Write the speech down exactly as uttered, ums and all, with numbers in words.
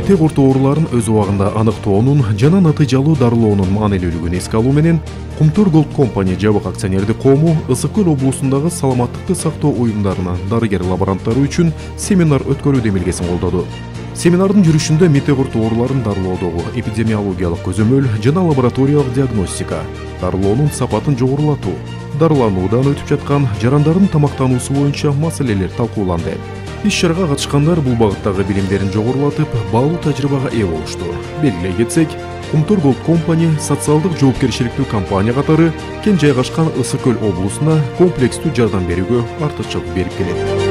митек орто ооруларын өз убагында аныктоонун жана натыйжалуу дарылоонун маанилүүлүгүн эске алуу менен Кумтур Голд Компани жабык акционердик коому Ысык Көл облусундагы саламаттыкты сактоо уюмдарына дарыгер лаборанттары үчүн семинар өткөрүү демилгесин колдоду. Семинардын жүрүшүндө митек орто ооруларын дарылоодогу эпидемиологиялык көзөмөл жана лабораториялык диагностика, дарылоонун сапатын жогорулатуу, дарылануудан өтүп жаткан жарандардын тамактануусу боюнча маселелер талкууланды. Иш-чарага катышкандар бул багыттагы билимдерин жогорулатып, баалуу тажрыйбага ээ болушту. Белгилей кетсек, Кумтур Голд Компани социалдык жоопкерчиликтүү компания катары кең жайгашкан Ысык Көл облусуна комплекстүү жардам берүүгө артыкчылык берип келет.